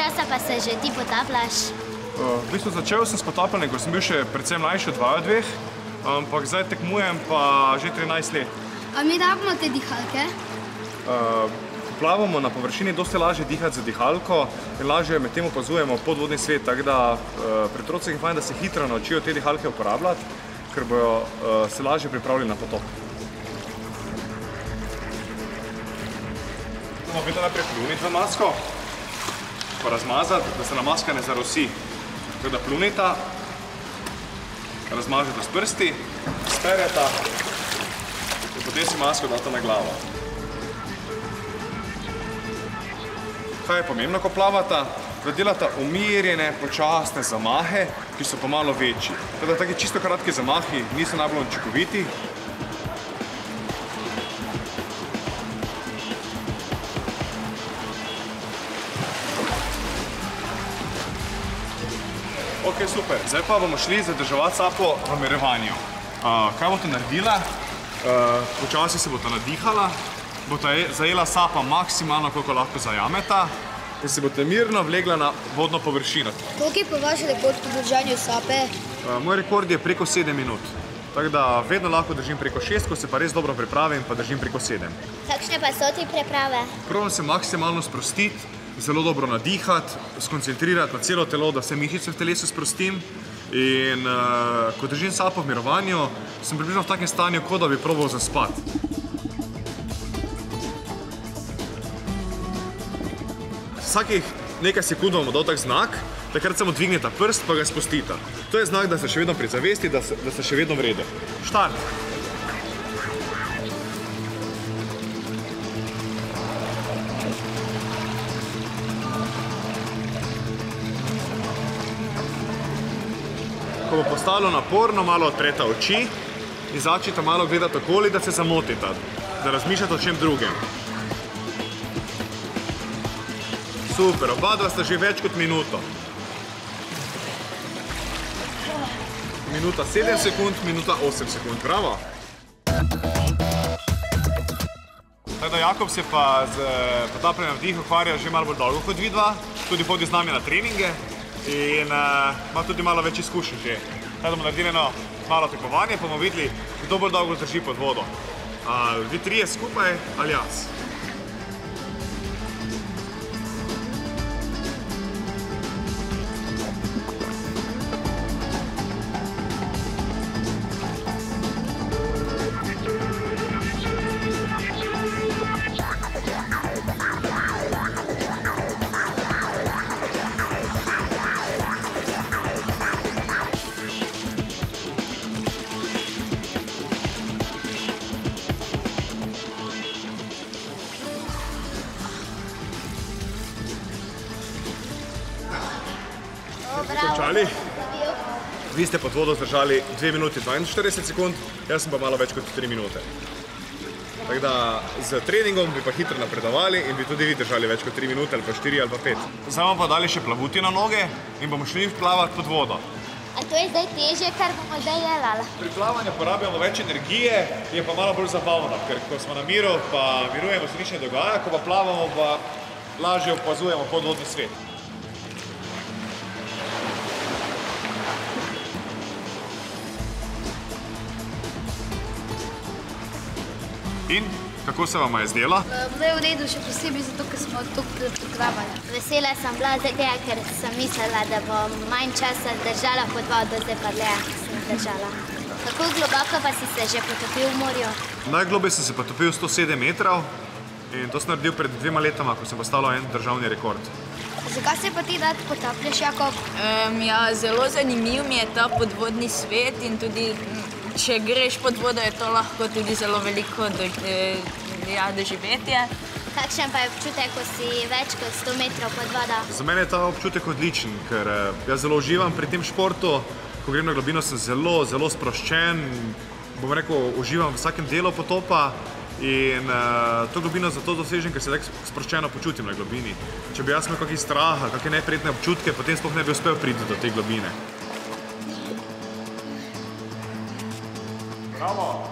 časa pa se že ti potapljaš? V bistvu začel sem s potapljanjem, ko sem bil še predvsem mlajši od vaju dveh, ampak zdaj tekmujem pa že 13 let. A mi rabimo te dihalke? Ko plavamo na površini, dosti lažje dihati za dihalko in lažje med tem opazujemo podvodni svet, tako da pri otrocih je fajn, da se hitro naučijo te dihalke uporabljati, ker bojo se lažje pripravili na potop. Moramo najprej pljuniti v masko, pa razmazati, da se nam maska ne zarosi. Tako da pljunita, razmažete s prsti, spereta in potem si masko date na glavo. Kaj je pomembno, ko plavata? Da delata umirjene, počasne zamahe, ki so pa malo večji. Tako da taki čisto kratki zamahi niso najbolj učinkoviti. Ok, super. Zdaj pa bomo šli zadrževati sapo v mirovanju. Kaj boste naredila? Počasi se boste nadihala, boste zajela sapa maksimalno, koliko lahko zajameta in se boste mirno vlegla na vodno površino. Koliko je po vaši rekord po držanju sape? Moj rekord je preko 7 minut. Tako da vedno lahko držim preko 6, ko se pa res dobro pripravim, pa držim preko 7. Kakšne pa so ti preprave? Probam se maksimalno sprostiti, zelo dobro nadihati, skoncentrirati na celo telo, da vse mišice v telesu sprostim. In ko držim sapo v mirovanju, sem približno v takem stanju, kot da bi probal zaspati. Vsakih nekaj sekund bomo dal tak znak, takrat samo dvigneta prst, pa ga spustita. To je znak, da ste še vedno pri zavesti, da ste še vedno v redu. Štart! Ko bo postalo naporno, malo odpreta oči in začnite malo gledati okoli, da se zamotite, da razmišljate o čem drugem. Super, oba dva sta že več kot minuto. Minuta 7 sekund, minuta 8 sekund, bravo! Tako da Jakob se pa z potapljanjem vdih ukvarja že malo bolj dolgo kot vidva, tudi hodi z nami na treninge in ima tudi malo več izkušenj že. Tako da bomo naredili eno malo tekmovanje, pa bomo videli, kdo bolj dolgo zdrži pod vodo. Vi trije skupaj ali jaz? Končali? Vi ste pod vodo zdržali 2 minuti 42 sekund, jaz sem pa malo več kot 3 minute. Tako da z treningom bi pa hitro napredovali in bi tudi vi držali več kot 3 minute ali pa 4 ali pa 5. Zdaj bomo pa dali še plavuti na noge in bomo šli plavati pod vodo. A to je zdaj težje, kar bomo zdaj jelali? Pri plavanju porabljamo več energije, je pa malo bolj zabavno, ker ko smo na miru, pa mirujemo, se nič ne dogaja, ko pa plavamo, pa lažje opazujemo podvodni svet. In kako se vama je zdela? Zdaj je v redu, še posebej zato, ker smo tukaj pripravljali. Vesela sem bila zdaj, ker sem mislila, da bom manj časa držala pod vodo, zdaj pa dlje sem držala. Kako globoko pa si se že potopil v morju? Najglobje sem se potopil 107 metrov in to sem naredil pred 2 letoma, ko sem postavil en državni rekord. Zakaj se pa ti rad potapljaš, Jakob? Ja, zelo zanimiv mi je ta podvodni svet in tudi če greš pod vodo, je to lahko tudi zelo veliko doživetje. Kakšen pa je občutek, ko si več kot 100 metrov pod vodo? Za mene je ta občutek odličen, ker jaz zelo uživam pri tem športu. Ko grem na globino, sem zelo, zelo sproščen. Bom rekel, uživam v vsakem delu potopa in to globino zato dosežem, ker se tako sproščeno počutim na globini. Če bi jaz imel kakšen strah, kakšne neprijetne občutke, potem sploh ne bi uspel priti do te globine. Bravo!